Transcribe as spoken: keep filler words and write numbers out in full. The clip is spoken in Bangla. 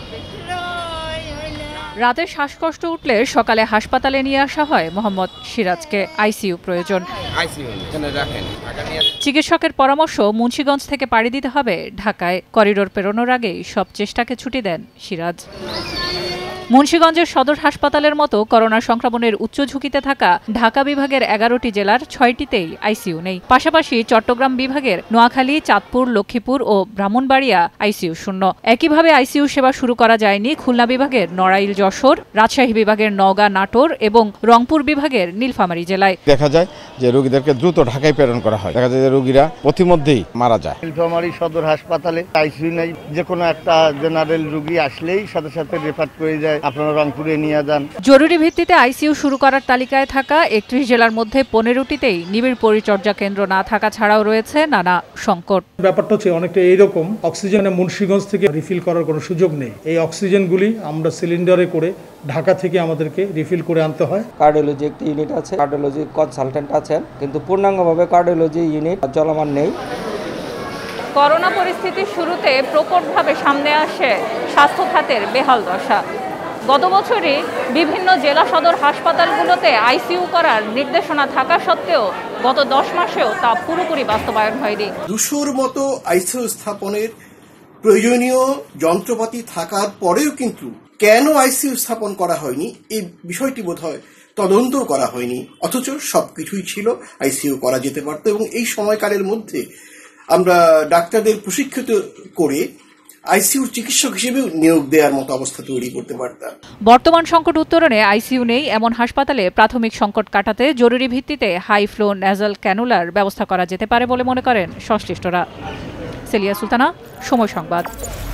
রাতে শ্বাসকষ্ট উঠলে সকালে হাসপাতালে নিয়ে আসা হয় মোহাম্মদ সিরাজকে। আইসিইউ প্রয়োজন। চিকিৎসকের পরামর্শ, মুন্সিগঞ্জ থেকে পাড়ি দিতে হবে ঢাকায়। করিডোর পেরোনোর আগেই সব চেষ্টাকে ছুটি দেন সিরাজ। মুন্সিগঞ্জের সদর হাসপাতালের মতো করোনা সংক্রমণের উচ্চ ঝুঁকিতে থাকা ঢাকা বিভাগের এগারোটি জেলার ছয়টিতেই আইসিইউ নেই। পাশাপাশি চট্টগ্রাম বিভাগের নোয়াখালী, চাঁদপুর, লক্ষ্মীপুর ও ব্রাহ্মণবাড়িয়া আইসিইউ শূন্য। একইভাবে আইসিইউ সেবা শুরু করা যায়নি খুলনা বিভাগের নড়াইল, যশোর, রাজশাহী বিভাগের নওগাঁ, নাটোর এবং রংপুর বিভাগের নীলফামারী জেলায়। দেখা যায় যে রোগীদেরকে দ্রুত ঢাকায় প্রেরণ করা হয়। দেখা যায় যে রোগীরা প্রতিমধ্যেই মারা যায়। নীলফামারী সদর হাসপাতালে আইসিইউ নেই। যে কোনো একটা জেনারেল রোগী আসলেই সাথে সাথে রেফার করে যায় আপনারা রংপুরে নিয়ে যান। জরুরি ভিত্তিতে আইসিইউ শুরু করার তালিকায় থাকা একত্রিশ জেলার মধ্যে পনেরোটিতেই নিবিড় পরিচর্যা কেন্দ্র না থাকা ছাড়াও রয়েছে নানা সংকট। ব্যাপারটা হচ্ছে অনেকটা এইরকম, অক্সিজেনে মুন্সিগঞ্জ থেকে রিফিল করার কোনো সুযোগ নেই। এই অক্সিজেনগুলি আমরা সিলিন্ডারে করে ঢাকা থেকে আমাদেরকে রিফিল করে আনতে হয়। কার্ডিওলজি একটি ইউনিট আছে, কার্ডিওলজি কনসালটেন্ট আছেন, কিন্তু পূর্ণাঙ্গভাবে কার্ডিওলজি ইউনিট চলমান নেই। করোনা পরিস্থিতির শুরুতে প্রকটভাবে সামনে আসে স্বাস্থ্য খাতের বেহাল দশা। গত বছরই বিভিন্ন জেলা সদর হাসপাতালগুলোতে আইসিইউ করার নির্দেশনা থাকা সত্ত্বেও গত দশ মাসেও তা পুরোপুরি বাস্তবায়ন হয়নি। দুশোর মতো আইসিইউ স্থাপনের প্রয়োজনীয় যন্ত্রপাতি থাকার পরেও কিন্তু কেন আইসিইউ স্থাপন করা হয়নি এই বিষয়টি বোধহয় তদন্ত করা হয়নি। অথচ সবকিছুই ছিল, আইসিইউ করা যেতে পারত এবং এই সময়কালের মধ্যে আমরা ডাক্তারদের প্রশিক্ষিত করে আইসিইউর চিকিৎসক হিসেবেও নিয়োগ দেওয়ার মতো অবস্থা তৈরি করতে পারতাম। বর্তমান সংকট উত্তরণে আইসিইউ নেই এমন হাসপাতালে প্রাথমিক সংকট কাটাতে জরুরি ভিত্তিতে হাই ফ্লো ন্যাজাল ক্যানুলার ব্যবস্থা করা যেতে পারে বলে মনে করেন সংশ্লিষ্টরা। সেলিয়া সুলতানা, সময় সংবাদ।